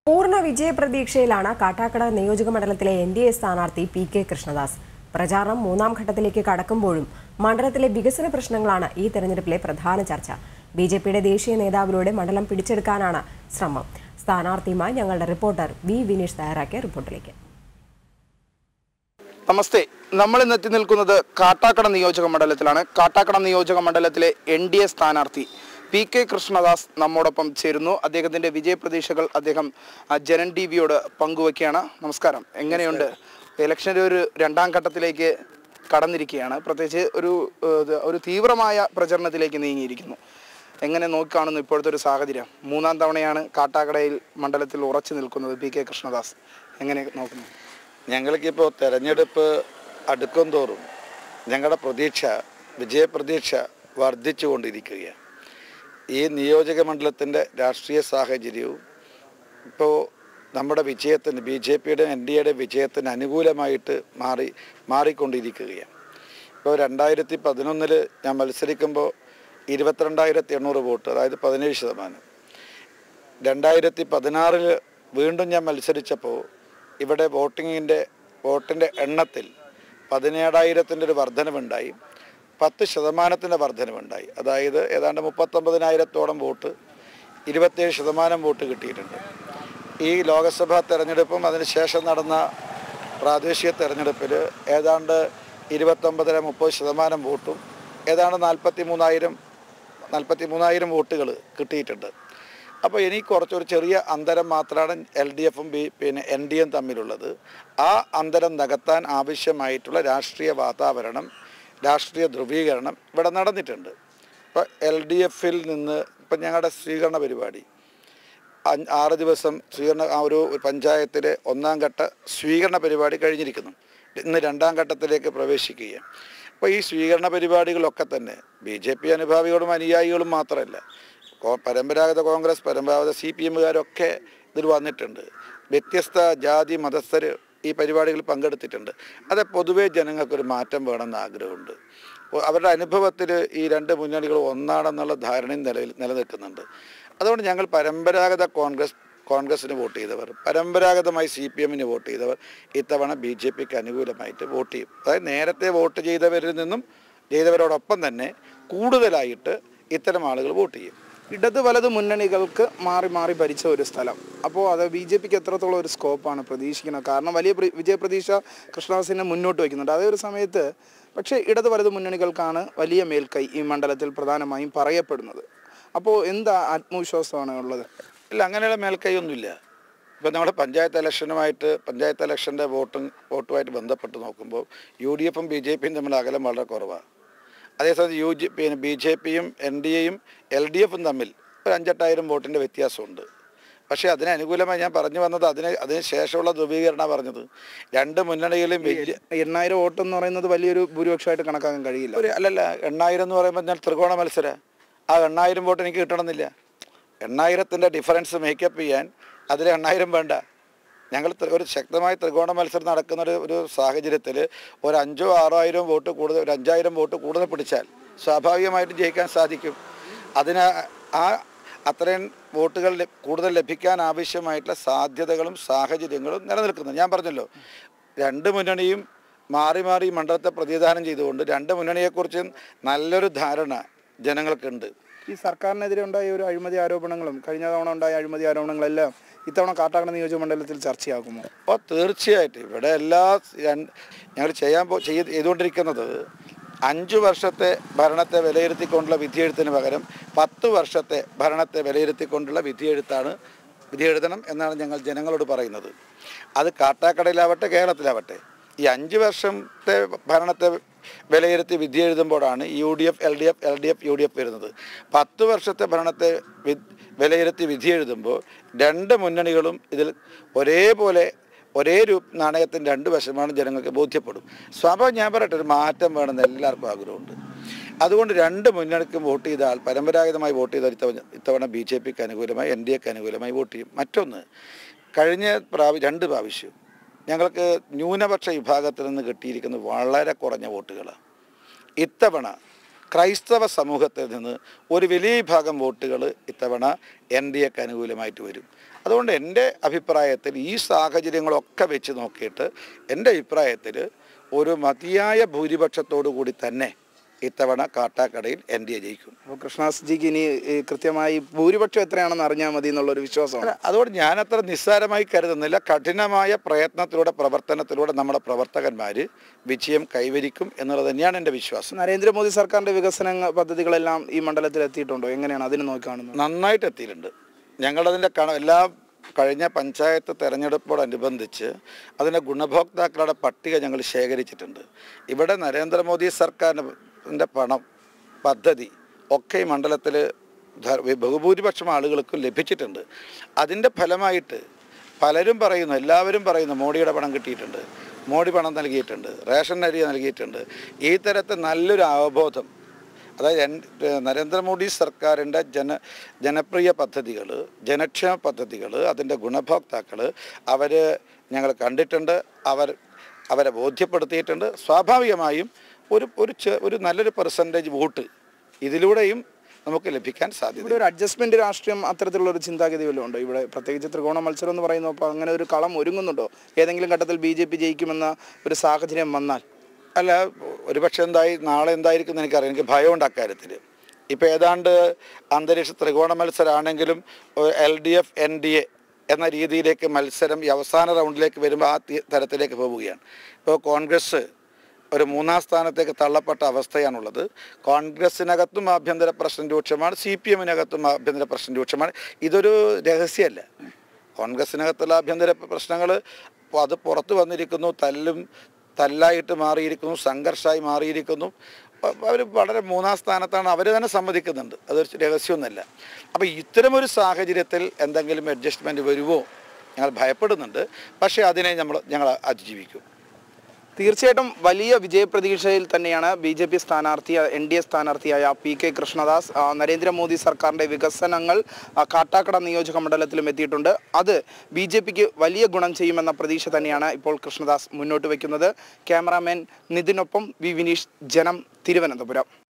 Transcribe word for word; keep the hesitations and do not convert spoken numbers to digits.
പൂർണ്ണ വിജയ പ്രതീക്ഷയിലാണ് കാട്ടാക്കട നിയോജക മണ്ഡലത്തിലെ എൻ ഡി എ സ്ഥാനാർത്ഥി പി കെ കൃഷ്ണദാസ്. പ്രചാരണം മൂന്നാം ഘട്ടത്തിലേക്ക് കടക്കുമ്പോഴും മണ്ഡലത്തിലെ വികസന പ്രശ്നങ്ങളാണ് ഈ തെരഞ്ഞെടുപ്പിലെ പ്രധാന ചർച്ച. ബി ജെ പിയുടെ ദേശീയ നേതാവിലൂടെ മണ്ഡലം പിടിച്ചെടുക്കാനാണ് ശ്രമം. സ്ഥാനാർത്ഥിയുമായി ഞങ്ങളുടെ റിപ്പോർട്ടർ വി വിനീഷ് തയ്യാറാക്കിയ റിപ്പോർട്ടിലേക്ക്. നമസ്തേ, നമ്മൾ ഇന്ന് എത്തി നിൽക്കുന്നത് കാട്ടാക്കട നിയോജക മണ്ഡലത്തിലാണ്. കാട്ടാക്കട നിയോജക മണ്ഡലത്തിലെ എൻ ഡി എ സ്ഥാനാർത്ഥി പി കെ കൃഷ്ണദാസ് നമ്മോടൊപ്പം ചേരുന്നു. അദ്ദേഹത്തിന്റെ വിജയപ്രതീക്ഷകൾ അദ്ദേഹം ജനൻ ടി വിയോട് പങ്കുവയ്ക്കുകയാണ്. നമസ്കാരം, എങ്ങനെയുണ്ട്? ഇലക്ഷൻ്റെ ഒരു രണ്ടാം ഘട്ടത്തിലേക്ക് കടന്നിരിക്കുകയാണ്. പ്രത്യേകിച്ച് ഒരു ഒരു തീവ്രമായ പ്രചരണത്തിലേക്ക് നീങ്ങിയിരിക്കുന്നു. എങ്ങനെ നോക്കിക്കാണുന്നു ഇപ്പോഴത്തെ ഒരു സാഹചര്യം? മൂന്നാം തവണയാണ് കാട്ടാക്കടയിൽ മണ്ഡലത്തിൽ ഉറച്ചു നിൽക്കുന്നത് പി കെ കൃഷ്ണദാസ്. എങ്ങനെ നോക്കുന്നു? ഞങ്ങൾക്കിപ്പോൾ തെരഞ്ഞെടുപ്പ് അടുക്കും തോറും ഞങ്ങളുടെ പ്രതീക്ഷ വിജയപ്രതീക്ഷ വർദ്ധിച്ചു കൊണ്ടിരിക്കുകയാണ്. ഈ നിയോജക മണ്ഡലത്തിൻ്റെ രാഷ്ട്രീയ സാഹചര്യവും ഇപ്പോൾ നമ്മുടെ വിജയത്തിന് ബി ജെ പിയുടെ എൻ ഡി എയുടെ വിജയത്തിന് അനുകൂലമായിട്ട് മാറി മാറിക്കൊണ്ടിരിക്കുകയാണ്. ഇപ്പോൾ രണ്ടായിരത്തി പതിനൊന്നിൽ ഞാൻ മത്സരിക്കുമ്പോൾ ഇരുപത്തിരണ്ടായിരത്തി എണ്ണൂറ് വോട്ട്, അതായത് പതിനേഴ് ശതമാനം. രണ്ടായിരത്തി പതിനാറിൽ വീണ്ടും ഞാൻ മത്സരിച്ചപ്പോൾ ഇവിടെ വോട്ടിങ്ങിൻ്റെ വോട്ടിൻ്റെ എണ്ണത്തിൽ പതിനേഴായിരത്തിൻ്റെ ഒരു വർധനവുണ്ടായി, പത്ത് ശതമാനത്തിൻ്റെ വർധനവുണ്ടായി. അതായത് ഏതാണ്ട് മുപ്പത്തൊമ്പതിനായിരത്തോളം വോട്ട്, ഇരുപത്തേഴ് ശതമാനം വോട്ട് കിട്ടിയിട്ടുണ്ട്. ഈ ലോക്സഭാ തെരഞ്ഞെടുപ്പും അതിനുശേഷം നടന്ന പ്രാദേശിക തെരഞ്ഞെടുപ്പിൽ ഏതാണ്ട് ഇരുപത്തൊമ്പതര മുപ്പത് ശതമാനം വോട്ടും ഏതാണ്ട് നാൽപ്പത്തി മൂന്നായിരം നാൽപ്പത്തി മൂന്നായിരം വോട്ടുകൾ കിട്ടിയിട്ടുണ്ട്. അപ്പോൾ ഇനി കുറച്ചൊരു ചെറിയ അന്തരം മാത്രമാണ് എൽ ഡി എഫും ബി പിന്നെ എൻ ഡി എം തമ്മിലുള്ളത്. ആ അന്തരം നികത്താൻ ആവശ്യമായിട്ടുള്ള രാഷ്ട്രീയ വാതാവരണം, രാഷ്ട്രീയ ധ്രുവീകരണം ഇവിടെ നടന്നിട്ടുണ്ട്. ഇപ്പോൾ എൽ ഡി എഫിൽ നിന്ന് ഇപ്പം ഞങ്ങളുടെ സ്വീകരണ പരിപാടി ആറ് ദിവസം സ്വീകരണ ആ ഒരു പഞ്ചായത്തിലെ ഒന്നാം ഘട്ട സ്വീകരണ പരിപാടി കഴിഞ്ഞിരിക്കുന്നു. ഇന്ന് രണ്ടാം ഘട്ടത്തിലേക്ക് പ്രവേശിക്കുകയാണ്. അപ്പോൾ ഈ സ്വീകരണ പരിപാടികളൊക്കെ തന്നെ ബി ജെ പി അനുഭാവികളും അനുയായികളും മാത്രമല്ല, പരമ്പരാഗത കോൺഗ്രസ്, പരമ്പരാഗത സി പി എമ്മുകാരൊക്കെ ഇതിൽ വന്നിട്ടുണ്ട്. വ്യത്യസ്ത ജാതി മതസ്ഥർ ഈ പരിപാടികളിൽ പങ്കെടുത്തിട്ടുണ്ട്. അത് പൊതുവേ ജനങ്ങൾക്കൊരു മാറ്റം വേണമെന്ന് ആഗ്രഹമുണ്ട്. അവരുടെ അനുഭവത്തിൽ ഈ രണ്ട് മുന്നണികൾ ഒന്നാണെന്നുള്ള ധാരണയും നിലയിൽ നിലനിൽക്കുന്നുണ്ട്. അതുകൊണ്ട് ഞങ്ങൾ പരമ്പരാഗത കോൺഗ്രസ് കോൺഗ്രസിന് വോട്ട് ചെയ്തവർ, പരമ്പരാഗതമായി സി പി എമ്മിന് വോട്ട് ചെയ്തവർ ഇത്തവണ ബി ജെ പിക്ക് അനുകൂലമായിട്ട് വോട്ട് ചെയ്യും. അതായത് നേരത്തെ വോട്ട് ചെയ്തവരിൽ നിന്നും ചെയ്തവരോടൊപ്പം തന്നെ കൂടുതലായിട്ട് ഇത്തരം ആളുകൾ വോട്ട് ചെയ്യും. ഇടത് വലത് മുന്നണികൾക്ക് മാറി മാറി ഭരിച്ച ഒരു സ്ഥലം. അപ്പോൾ അത് ബി ജെ പിക്ക് എത്രത്തോളം ഒരു സ്കോപ്പാണ് പ്രതീക്ഷിക്കുന്നത്? കാരണം വലിയ വിജയപ്രതീക്ഷ കൃഷ്ണദാസിനെ മുന്നോട്ട് വയ്ക്കുന്നുണ്ട്. അതേ ഒരു സമയത്ത് പക്ഷേ ഇടത് വലത് മുന്നണികൾക്കാണ് വലിയ മേൽക്കൈ ഈ മണ്ഡലത്തിൽ പ്രധാനമായും പറയപ്പെടുന്നത്. അപ്പോൾ എന്താ ആത്മവിശ്വാസമാണ് ഉള്ളത്? ഇല്ല, അങ്ങനെയുള്ള മേൽക്കൈയൊന്നുമില്ല. ഇപ്പോൾ നമ്മുടെ പഞ്ചായത്ത് ഇലക്ഷനുമായിട്ട് പഞ്ചായത്ത് ഇലക്ഷൻ്റെ വോട്ടും വോട്ടുമായിട്ട് ബന്ധപ്പെട്ട് നോക്കുമ്പോൾ യു ഡി എഫും ബി ജെ പിയും തമ്മിൽ അകലം വളരെ കുറവാണ്. അതേസമയത്ത് യു ജി പിന്നെ ബി ജെ പിയും എൻ ഡി എയും എൽ ഡി എഫും തമ്മിൽ ഒരു അഞ്ചെട്ടായിരം വോട്ടിൻ്റെ വ്യത്യാസമുണ്ട്. പക്ഷേ അതിന് അനുകൂലമായി ഞാൻ പറഞ്ഞു വന്നത് അതിന് അതിന് ശേഷമുള്ള ധ്രുവീകരണമാണ് പറഞ്ഞത്. രണ്ട് മുന്നണികളും വലിയ എണ്ണായിരം വോട്ടെന്ന് പറയുന്നത് വലിയൊരു ഭൂരിപക്ഷമായിട്ട് കണക്കാക്കാൻ കഴിയില്ല. ഒരു അല്ലല്ല, എണ്ണായിരം എന്ന് പറയുമ്പോൾ ഞാൻ ത്രികോണ മത്സരം, ആ എണ്ണായിരം വോട്ട് എനിക്ക് കിട്ടണമെന്നില്ല. എണ്ണായിരത്തിൻ്റെ ഡിഫറൻസ് മേക്കപ്പ് ചെയ്യാൻ അതിൽ എണ്ണായിരം വേണ്ട. ഞങ്ങൾ ഒരു ശക്തമായ ത്രികോണ മത്സരം നടക്കുന്ന ഒരു ഒരു സാഹചര്യത്തിൽ ഒരു അഞ്ചോ ആറോ ആയിരം വോട്ട് കൂടുതൽ, ഒരു അഞ്ചായിരം വോട്ട് കൂടുതൽ പിടിച്ചാൽ സ്വാഭാവികമായിട്ടും ജയിക്കാൻ സാധിക്കും. അതിന് ആ അത്രയും വോട്ടുകൾ കൂടുതൽ ലഭിക്കാൻ ആവശ്യമായിട്ടുള്ള സാധ്യതകളും സാഹചര്യങ്ങളും നിലനിൽക്കുന്നു. ഞാൻ പറഞ്ഞല്ലോ, രണ്ട് മുന്നണിയും മാറി മാറി മണ്ഡലത്തെ പ്രതിനിധാനം ചെയ്തുകൊണ്ട് രണ്ട് മുന്നണിയെക്കുറിച്ചും നല്ലൊരു ധാരണ ജനങ്ങൾക്കുണ്ട്. ഈ സർക്കാരിനെതിരെ ഉണ്ടായ ഒരു അഴിമതി ആരോപണങ്ങളും കഴിഞ്ഞ തവണ ഉണ്ടായ അഴിമതി ആരോപണങ്ങളെല്ലാം ഇത്തവണ കാട്ടാക്കട നിയോജക മണ്ഡലത്തിൽ ചർച്ചയാകുമോ? അപ്പോൾ തീർച്ചയായിട്ടും ഇവിടെ എല്ലാ ഞങ്ങൾ ചെയ്യാൻ പോ ചെയ്തുകൊണ്ടിരിക്കുന്നത് അഞ്ചു വർഷത്തെ ഭരണത്തെ വിലയിരുത്തിക്കൊണ്ടുള്ള വിധിയെഴുത്തിന് പകരം പത്ത് വർഷത്തെ ഭരണത്തെ വിലയിരുത്തിക്കൊണ്ടുള്ള വിധിയെഴുത്താണ് വിധിയെഴുതണം എന്നാണ് ഞങ്ങൾ ജനങ്ങളോട് പറയുന്നത്. അത് കാട്ടാക്കടയിലാവട്ടെ കേരളത്തിലാവട്ടെ. ഈ അഞ്ച് വർഷത്തെ ഭരണത്തെ വിലയിരുത്തി വിധി എഴുതുമ്പോഴാണ് U D F L D F L D F U D F വരുന്നത്. പത്ത് വർഷത്തെ ഭരണത്തെ വിലയിരുത്തി വിധി എഴുതുമ്പോൾ രണ്ട് മുന്നണികളും ഇതിൽ ഒരേപോലെ ഒരേ രൂപ നാണയത്തിൻ്റെ രണ്ട് വശമാണ് ജനങ്ങൾക്ക് ബോധ്യപ്പെടും. സ്വാഭാവികം ഞാൻ പറയട്ടെ, ഒരു മാറ്റം വേണമെന്ന് എല്ലാവർക്കും ആഗ്രഹമുണ്ട്. അതുകൊണ്ട് രണ്ട് മുന്നണിക്കും വോട്ട് ചെയ്താൽ പരമ്പരാഗതമായി വോട്ട് ചെയ്താൽ ഇത്തവണ ഇത്തവണ ബി ജെ പിക്ക് അനുകൂലമായി എൻ ഡി എക്ക് അനുകൂലമായി വോട്ട് ചെയ്യും. മറ്റൊന്ന്, കഴിഞ്ഞ പ്രാവ രണ്ട് പ്രാവശ്യം ഞങ്ങൾക്ക് ന്യൂനപക്ഷ വിഭാഗത്തിൽ നിന്ന് കിട്ടിയിരിക്കുന്ന വളരെ കുറഞ്ഞ വോട്ടുകളാണ്. ഇത്തവണ ക്രൈസ്തവ സമൂഹത്തിൽ നിന്ന് ഒരു വലിയ ഭാഗം വോട്ടുകൾ ഇത്തവണ എൻ ഡി എക്ക് അനുകൂലമായിട്ട് വരും. അതുകൊണ്ട് എൻ്റെ അഭിപ്രായത്തിൽ ഈ സാഹചര്യങ്ങളൊക്കെ വെച്ച് നോക്കിയിട്ട് എൻ്റെ അഭിപ്രായത്തിൽ ഒരു മതിയായ ഭൂരിപക്ഷത്തോടു കൂടി തന്നെ ഇത്തവണ കാട്ടാക്കടയിൽ എൻ ഡി എ ജയിക്കും. അപ്പോൾ കൃഷ്ണദാസ്ജിക്ക് ഇനി ഭൂരിപക്ഷം ഭൂരിപക്ഷം എത്രയാണെന്ന് അറിഞ്ഞാൽ മതി എന്നുള്ളൊരു വിശ്വാസമാണ്. അതുകൊണ്ട് ഞാനത്ര നിസ്സാരമായി കരുതുന്നില്ല. കഠിനമായ പ്രയത്നത്തിലൂടെ പ്രവർത്തനത്തിലൂടെ നമ്മുടെ പ്രവർത്തകന്മാർ വിജയം കൈവരിക്കും എന്നുള്ളത് തന്നെയാണ് എൻ്റെ വിശ്വാസം. നരേന്ദ്രമോദി സർക്കാരിൻ്റെ വികസന പദ്ധതികളെല്ലാം ഈ മണ്ഡലത്തിൽ എത്തിയിട്ടുണ്ടോ? എങ്ങനെയാണ് അതിന് നോക്കി കാണുന്നത്? നന്നായിട്ട് എത്തിയിട്ടുണ്ട്. ഞങ്ങളതിൻ്റെ എല്ലാ കഴിഞ്ഞ പഞ്ചായത്ത് തെരഞ്ഞെടുപ്പോടനുബന്ധിച്ച് അതിൻ്റെ ഗുണഭോക്താക്കളുടെ പട്ടിക ഞങ്ങൾ ശേഖരിച്ചിട്ടുണ്ട്. ഇവിടെ നരേന്ദ്രമോദി സർക്കാരിൻ്റെ പണം പദ്ധതി ഒക്കെ ഈ മണ്ഡലത്തിൽ ബഹുഭൂരിപക്ഷം ആളുകൾക്കും ലഭിച്ചിട്ടുണ്ട്. അതിൻ്റെ ഫലമായിട്ട് പലരും പറയുന്നു, എല്ലാവരും പറയുന്നു മോഡിയുടെ പണം കിട്ടിയിട്ടുണ്ട്, മോഡി പണം നൽകിയിട്ടുണ്ട്, റേഷൻ അരി നൽകിയിട്ടുണ്ട്. ഈ തരത്തിൽ നല്ലൊരു അവബോധം, അതായത് നരേന്ദ്രമോദി സർക്കാരിൻ്റെ ജന ജനപ്രിയ പദ്ധതികൾ, ജനക്ഷേമ പദ്ധതികൾ, അതിൻ്റെ ഗുണഭോക്താക്കൾ അവർ ഞങ്ങൾ കണ്ടിട്ടുണ്ട്, അവർ അവരെ ബോധ്യപ്പെടുത്തിയിട്ടുണ്ട്. സ്വാഭാവികമായും ഒരു ഒരു ഒരു നല്ലൊരു പെർസെൻറ്റേജ് വോട്ട് ഇതിലൂടെയും നമുക്ക് ലഭിക്കാൻ സാധ്യത. ഇവിടെ ഒരു അഡ്ജസ്റ്റ്മെൻറ്റ് രാഷ്ട്രീയം അത്തരത്തിലുള്ള ഒരു ചിന്താഗതി വല്ലതും ഉണ്ടോ? ഇവിടെ പ്രത്യേകിച്ച് ത്രികോണ മത്സരം എന്ന് പറയുന്നു. അപ്പോൾ അങ്ങനെ ഒരു കളം ഒരുങ്ങുന്നുണ്ടോ? ഏതെങ്കിലും ഘട്ടത്തിൽ ബി ജെ പി ജയിക്കുമെന്ന ഒരു സാഹചര്യം വന്നാൽ? അല്ല, ഒരുപക്ഷെ എന്തായി നാളെ എന്തായിരിക്കും എന്ന് എനിക്കറിയാം. എനിക്ക് ഭയമുണ്ട് അക്കാര്യത്തിൽ. ഇപ്പോൾ ഏതാണ്ട് അന്തരീക്ഷ ത്രികോണ മത്സരമാണെങ്കിലും L D F N D A എന്ന രീതിയിലേക്ക് മത്സരം ഈ അവസാന റൗണ്ടിലേക്ക് വരുമ്പോൾ ആ തരത്തിലേക്ക് പോവുകയാണ്. ഇപ്പോൾ കോൺഗ്രസ് ഒരു മൂന്നാം സ്ഥാനത്തേക്ക് തള്ളപ്പെട്ട അവസ്ഥയാണുള്ളത്. കോൺഗ്രസിനകത്തും ആഭ്യന്തര പ്രശ്നം രൂക്ഷമാണ്, സി പി എമ്മിനകത്തും ആഭ്യന്തര പ്രശ്നം രൂക്ഷമാണ്. ഇതൊരു രഹസ്യമല്ല. കോൺഗ്രസിനകത്തുള്ള ആഭ്യന്തര പ്രശ്നങ്ങൾ അത് പുറത്തു വന്നിരിക്കുന്നു. തല്ലും തല്ലായിട്ട് മാറിയിരിക്കുന്നു, സംഘർഷമായി മാറിയിരിക്കുന്നു. അവർ വളരെ മൂന്നാം സ്ഥാനത്താണ്, അവർ തന്നെ സമ്മതിക്കുന്നുണ്ട്, അതൊരു രഹസ്യമൊന്നുമല്ല. അപ്പോൾ ഇത്തരമൊരു സാഹചര്യത്തിൽ എന്തെങ്കിലും അഡ്ജസ്റ്റ്മെൻറ്റ് വരുമോ ഞങ്ങൾ ഭയപ്പെടുന്നുണ്ട്. പക്ഷേ അതിനെ നമ്മൾ ഞങ്ങൾ അതിജീവിക്കും. തീർച്ചയായിട്ടും വലിയ വിജയപ്രതീക്ഷയിൽ തന്നെയാണ് ബി ജെ പി സ്ഥാനാർത്ഥി എൻ ഡി എ സ്ഥാനാർത്ഥിയായ പി കെ കൃഷ്ണദാസ്. നരേന്ദ്രമോദി സർക്കാരിൻ്റെ വികസനങ്ങൾ കാട്ടാക്കട നിയോജക മണ്ഡലത്തിലും എത്തിയിട്ടുണ്ട്. അത് ബി ജെ പിക്ക് വലിയ ഗുണം ചെയ്യുമെന്ന പ്രതീക്ഷ തന്നെയാണ് ഇപ്പോൾ കൃഷ്ണദാസ് മുന്നോട്ട് വയ്ക്കുന്നത്. ക്യാമറാമാൻ നിതിനൊപ്പം വി വിനീഷ്, ജനം, തിരുവനന്തപുരം.